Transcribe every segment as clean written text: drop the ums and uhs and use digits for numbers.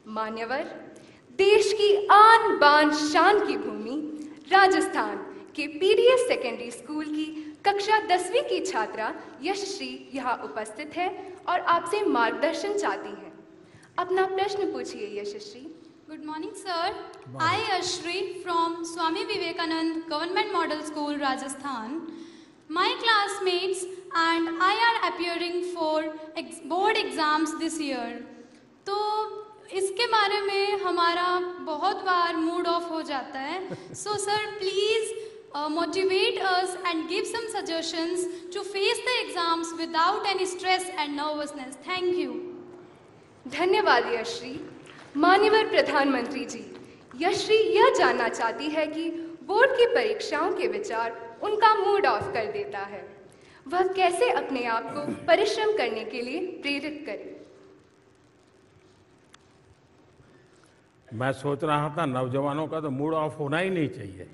मान्यवर, देश की आन बान शान की भूमि राजस्थान के पीडीएस सेकेंडरी स्कूल की कक्षा 10वीं की छात्रा यशश्री यहाँ उपस्थित है और आपसे मार्गदर्शन चाहती हैं। अपना प्रश्न पूछिए Yashashri. Good morning, sir. I, Yashri, from Swami Vivekanand Government Model School, Rajasthan. My classmates and I are appearing for board exams this year. तो इसके बारे में हमारा बहुत बार मूड ऑफ हो जाता है. So, sir, please motivate us and give some suggestions to face the exams without any stress and nervousness. Thank you. धन्यवाद यशश्री। माननीय प्रधानमंत्री जी, यशश्री यह जानना चाहती है कि बोर्ड की परीक्षाओं के विचार उनका मूड ऑफ कर देता है। वह कैसे अपने आप को परिश्रम करने के लिए प्रेरित करे? मैं सोच रहा था नौजवानों का तो मूड ऑफ होना ही नहीं चाहिए।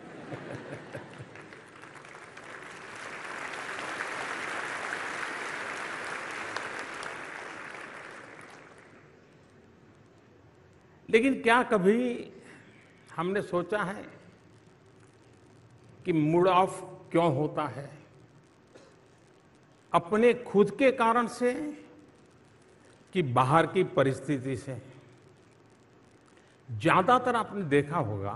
लेकिन क्या कभी हमने सोचा है कि मूड ऑफ क्यों होता है? अपने खुद के कारण से कि बाहर की परिस्थिति से? ज्यादातर आपने देखा होगा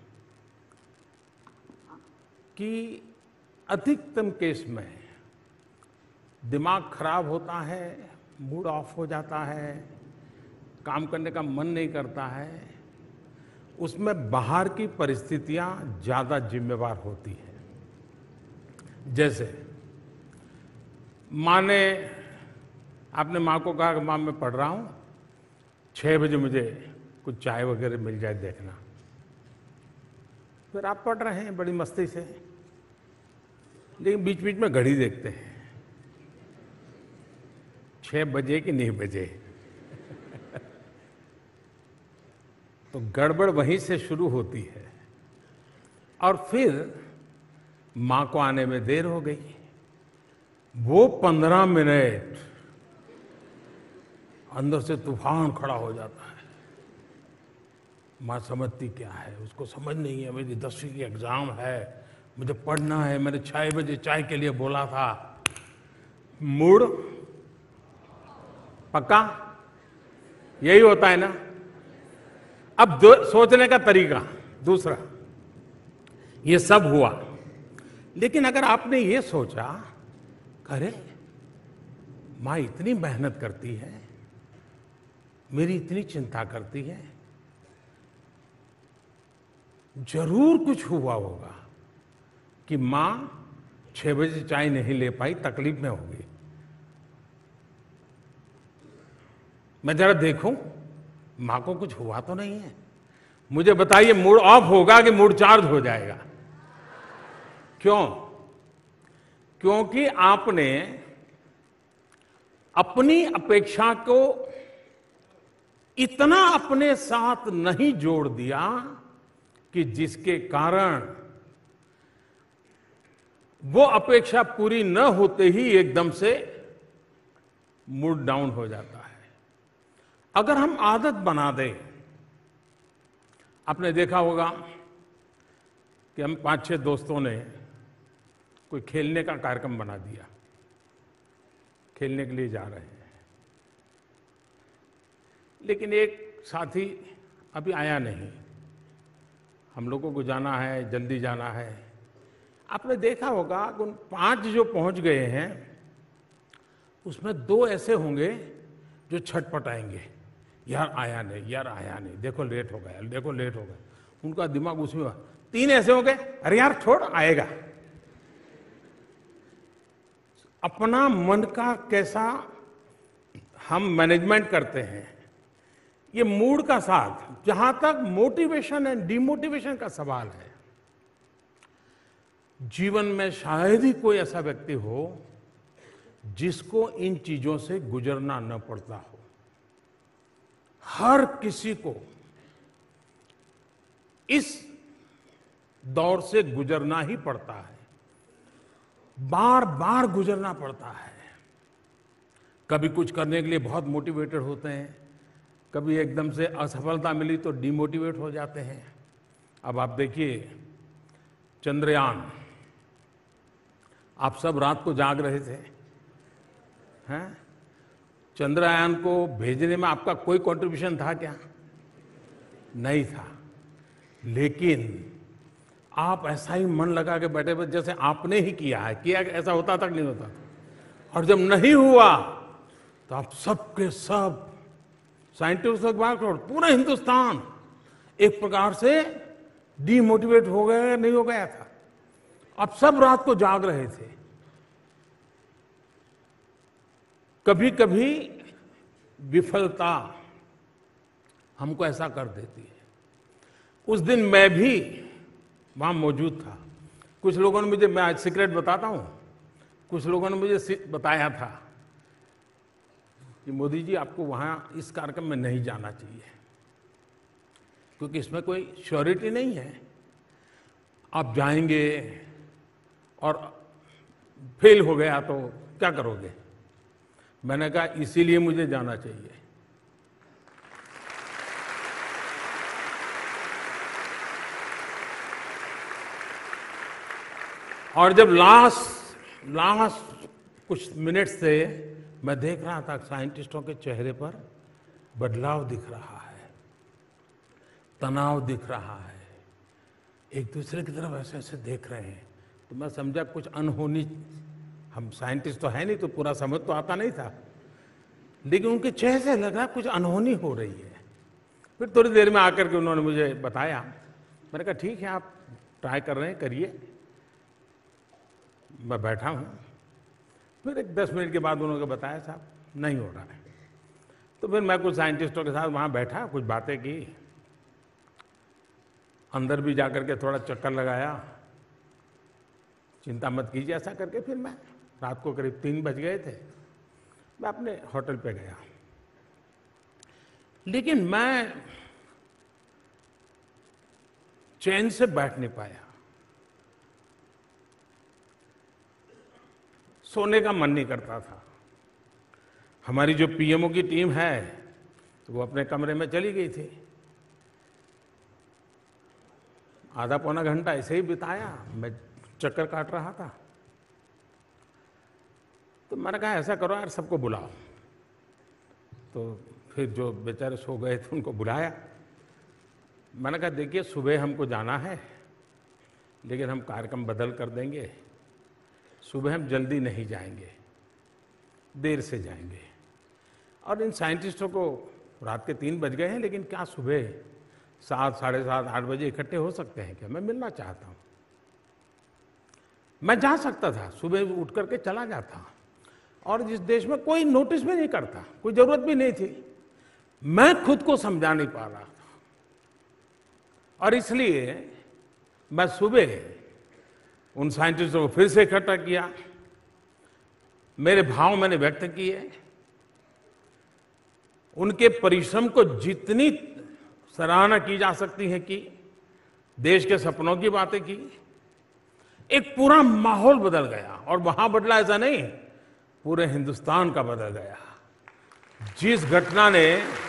कि अधिकतम केस में दिमाग खराब होता है, मूड ऑफ हो जाता है, काम करने का मन नहीं करता है, उसमें बाहर की परिस्थितियां ज्यादा जिम्मेवार होती हैं। जैसे माँ ने, आपने माँ को कहा कि माँ मैं पढ़ रहा हूं, 6 बजे मुझे कुछ चाय वगैरह मिल जाए देखना। फिर आप पढ़ रहे हैं बड़ी मस्ती से, लेकिन बीच बीच में घड़ी देखते हैं, 6 बजे कि नहीं बजे। तो गड़बड़ वहीं से शुरू होती है और फिर मां को आने में देर हो गई। वो 15 मिनट अंदर से तूफान खड़ा हो जाता है। मां समझती क्या है, उसको समझ नहीं है, मेरी 10वीं की एग्जाम है, मुझे पढ़ना है, मैंने 6 बजे चाय के लिए बोला था। मूड पक्का यही होता है ना। अब सोचने का तरीका दूसरा, ये सब हुआ, लेकिन अगर आपने ये सोचा, अरे माँ इतनी मेहनत करती है, मेरी इतनी चिंता करती है, जरूर कुछ हुआ होगा कि माँ 6 बजे चाय नहीं ले पाई, तकलीफ में होगी। मैं जरा देखूं मां को कुछ हुआ तो नहीं है। मुझे बताइए, मूड ऑफ होगा कि मूड चार्ज हो जाएगा? क्यों? क्योंकि आपने अपनी अपेक्षा को इतना अपने साथ नहीं जोड़ दिया कि जिसके कारण वो अपेक्षा पूरी न होते ही एकदम से मूड डाउन हो जाता है। अगर हम आदत बना दें, आपने देखा होगा कि हम 5-6 दोस्तों ने कोई खेलने का कार्यक्रम बना दिया, खेलने के लिए जा रहे हैं, लेकिन एक साथी अभी आया नहीं, हम लोगों को जाना है, जल्दी जाना है। आपने देखा होगा कि उन 5 जो पहुंच गए हैं उसमें 2 ऐसे होंगे जो छटपटाएंगे, यार आया नहीं, यार आया नहीं, देखो लेट हो गया, देखो लेट हो गया। उनका दिमाग उसमें। 3 ऐसे हो गए, अरे यार छोड़, आएगा। अपना मन का कैसा हम मैनेजमेंट करते हैं, ये मूड का साथ। जहां तक मोटिवेशन एंड डिमोटिवेशन का सवाल है, जीवन में शायद ही कोई ऐसा व्यक्ति हो जिसको इन चीजों से गुजरना न पड़ता हो। हर किसी को इस दौर से गुजरना ही पड़ता है, बार बार गुजरना पड़ता है। कभी कुछ करने के लिए बहुत मोटिवेटेड होते हैं, कभी एकदम से असफलता मिली तो डिमोटिवेट हो जाते हैं। अब आप देखिए चंद्रयान, आप सब रात को जाग रहे थे, हैं? चंद्रयान को भेजने में आपका कोई कंट्रीब्यूशन था क्या? नहीं था। लेकिन आप ऐसा ही मन लगा के बैठे बैठे जैसे आपने ही किया है। किया ऐसा होता तक नहीं होता। और जब नहीं हुआ तो आप सब के सब साइंटिस्टों के बाद पूरा हिंदुस्तान एक प्रकार से डीमोटिवेट हो गया, नहीं हो गया था। आप सब रात को जाग रहे थे। कभी कभी विफलता हमको ऐसा कर देती है। उस दिन मैं भी वहां मौजूद था। कुछ लोगों ने मुझे, मैं आज सीक्रेट बताता हूं, कुछ लोगों ने मुझे बताया था कि मोदी जी आपको वहां इस कार्यक्रम में नहीं जाना चाहिए, क्योंकि इसमें कोई श्योरिटी नहीं है। आप जाएंगे और फेल हो गया तो क्या करोगे? मैंने कहा इसीलिए मुझे जाना चाहिए। और जब लास्ट कुछ मिनट से मैं देख रहा था साइंटिस्टों के चेहरे पर बदलाव दिख रहा है, तनाव दिख रहा है, एक दूसरे की तरफ ऐसे ऐसे देख रहे हैं, तो मैं समझा कुछ अनहोनी, हम साइंटिस्ट तो है नहीं तो पूरा समझ तो आता नहीं था, लेकिन उनके चेहरे से लग रहा कुछ अनहोनी हो रही है। फिर थोड़ी देर में आकर के उन्होंने मुझे बताया। मैंने कहा ठीक है, आप ट्राई कर रहे हैं, करिए। मैं बैठा हूं। फिर एक 10 मिनट के बाद उन्होंने बताया साहब नहीं हो रहा है। तो फिर मैं कुछ साइंटिस्टों के साथ वहां बैठा, कुछ बातें की, अंदर भी जाकर के थोड़ा चक्कर लगाया, चिंता मत कीजिए ऐसा करके। फिर मैं रात को करीब 3 बज गए थे, मैं अपने होटल पे गया। लेकिन मैं चैन से बैठ नहीं पाया, सोने का मन नहीं करता था। हमारी जो पीएमओ की टीम है तो वो अपने कमरे में चली गई थी। आधा पौना घंटा ऐसे ही बिताया, मैं चक्कर काट रहा था। तो मैंने कहा ऐसा करो यार, सबको बुलाओ। तो फिर जो बेचारे सो गए थे उनको बुलाया। मैंने कहा देखिए सुबह हमको जाना है, लेकिन हम कार्यक्रम बदल कर देंगे। सुबह हम जल्दी नहीं जाएंगे, देर से जाएंगे। और इन साइंटिस्टों को रात के 3 बज गए हैं, लेकिन क्या सुबह 7, साढ़े 7, 8 बजे इकट्ठे हो सकते हैं क्या? मैं मिलना चाहता हूं। मैं जा सकता था, सुबह उठ करके चला जाता, और जिस देश में कोई नोटिस भी नहीं करता, कोई जरूरत भी नहीं थी। मैं खुद को समझा नहीं पा रहा था, और इसलिए मैं सुबह उन साइंटिस्टों को फिर से इकट्ठा किया, मेरे भाव मैंने व्यक्त किए, उनके परिश्रम को जितनी सराहना की जा सकती है की, देश के सपनों की बातें की। एक पूरा माहौल बदल गया, और वहां बदला ऐसा नहीं, पूरे हिंदुस्तान का बदल गया। जिस घटना ने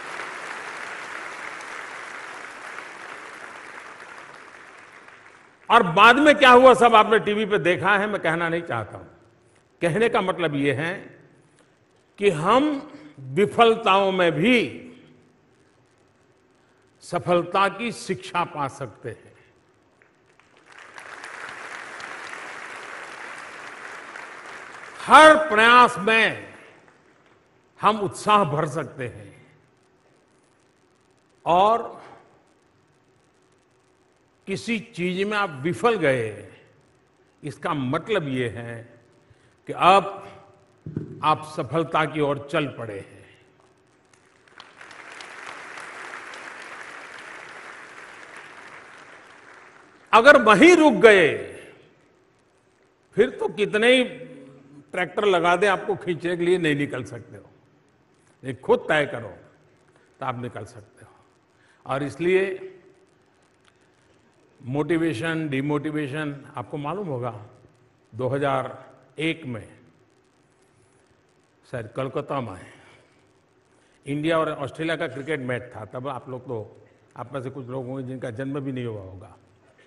और बाद में क्या हुआ सब आपने टीवी पे देखा है, मैं कहना नहीं चाहता हूं। कहने का मतलब यह है कि हम विफलताओं में भी सफलता की शिक्षा पा सकते हैं। हर प्रयास में हम उत्साह भर सकते हैं, और किसी चीज में आप विफल गए, इसका मतलब ये है कि अब आप सफलता की ओर चल पड़े हैं। अगर वहीं रुक गए, फिर तो कितने ही ट्रैक्टर लगा दे आपको खींचने के लिए, नहीं निकल सकते हो। ये खुद तय करो तो आप निकल सकते हो। और इसलिए मोटिवेशन, डिमोटिवेशन, आपको मालूम होगा 2001 में शायद कोलकाता में इंडिया और ऑस्ट्रेलिया का क्रिकेट मैच था। तब आप लोग तो, आप में से कुछ लोग होंगे जिनका जन्म भी नहीं हुआ होगा।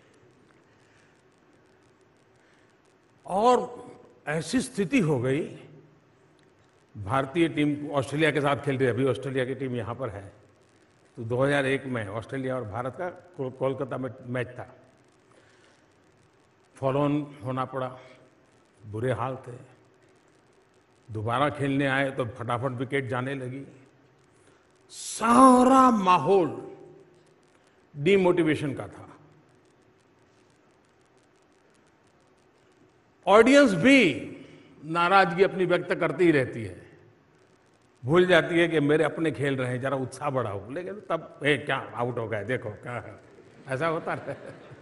और ऐसी स्थिति हो गई, भारतीय टीम ऑस्ट्रेलिया के साथ खेल रही है, अभी ऑस्ट्रेलिया की टीम यहाँ पर है। तो 2001 में ऑस्ट्रेलिया और भारत का कोलकाता में मैच था। फॉलो ऑन होना पड़ा, बुरे हाल थे। दोबारा खेलने आए तो फटाफट विकेट जाने लगी। सारा माहौल डिमोटिवेशन का था। ऑडियंस भी नाराजगी अपनी व्यक्त करती ही रहती है, भूल जाती है कि मेरे अपने खेल रहे हैं, जरा उत्साह बढ़ाओ। लेकिन तब क्या आउट हो गए, देखो क्या है, ऐसा होता है।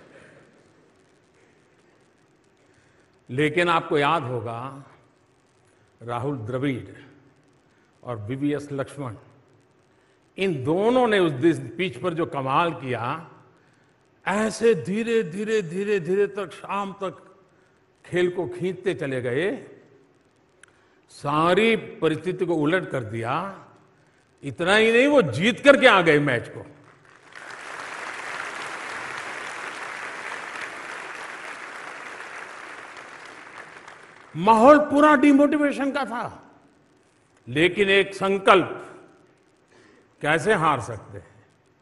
लेकिन आपको याद होगा राहुल द्रविड़ और वीवीएस लक्ष्मण, इन दोनों ने उस दिन पिच पर जो कमाल किया, ऐसे धीरे धीरे धीरे धीरे तक शाम तक खेल को खींचते चले गए, सारी परिस्थिति को उलट कर दिया। इतना ही नहीं, वो जीत करके आ गए मैच को। माहौल पूरा डिमोटिवेशन का था, लेकिन एक संकल्प, कैसे हार सकते हैं,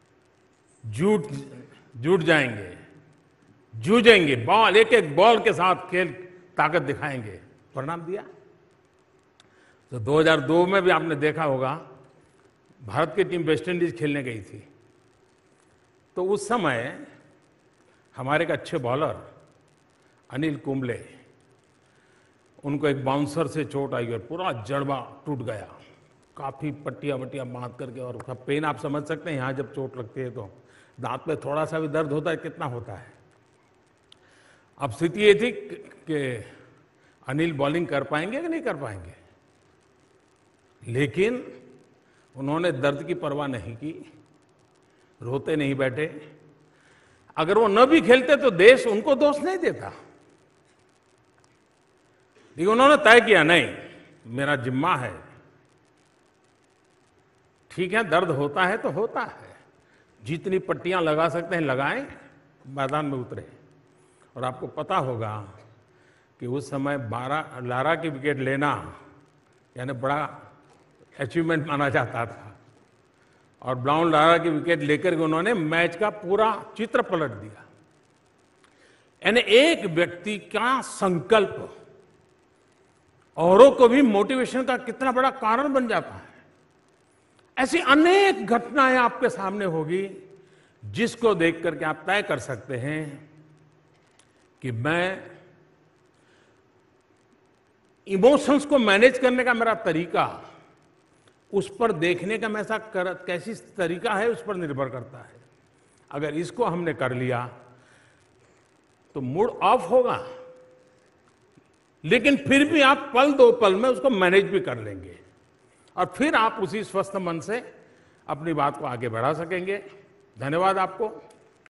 जुट जाएंगे, जूझेंगे, बॉल एक एक बॉल के साथ खेल ताकत दिखाएंगे, परिणाम दिया। तो 2002 में भी आपने देखा होगा, भारत की टीम वेस्ट इंडीज खेलने गई थी। तो उस समय हमारे एक अच्छे बॉलर अनिल कुंबले, उनको एक बाउंसर से चोट आई और पूरा जड़बा टूट गया, काफी पट्टियां वट्टियां बांध करके। और उसका पेन आप समझ सकते हैं, यहां जब चोट लगती है तो दांत में थोड़ा सा भी दर्द होता है, कितना होता है। अब स्थिति ये थी कि अनिल बॉलिंग कर पाएंगे कि नहीं कर पाएंगे, लेकिन उन्होंने दर्द की परवाह नहीं की, रोते नहीं बैठे। अगर वो न भी खेलते तो देश उनको दोष नहीं देता, लेकिन उन्होंने तय किया, नहीं मेरा जिम्मा है, ठीक है दर्द होता है तो होता है, जितनी पट्टियां लगा सकते हैं लगाएं, मैदान में उतरे। और आपको पता होगा कि उस समय 12 लारा की विकेट लेना यानी बड़ा अचीवमेंट माना जाता था, और ब्राउन लारा की विकेट लेकर के उन्होंने मैच का पूरा चित्र पलट दिया। यानी एक व्यक्ति का संकल्प औरों को भी मोटिवेशन का कितना बड़ा कारण बन जाता है। ऐसी अनेक घटनाएं आपके सामने होगी, जिसको देख करके आप तय कर सकते हैं कि मैं इमोशंस को मैनेज करने का मेरा तरीका, उस पर देखने का मैं कैसी तरीका है, उस पर निर्भर करता है। अगर इसको हमने कर लिया तो मूड ऑफ होगा, लेकिन फिर भी आप पल दो पल में उसको मैनेज भी कर लेंगे, और फिर आप उसी स्वस्थ मन से अपनी बात को आगे बढ़ा सकेंगे। धन्यवाद आपको।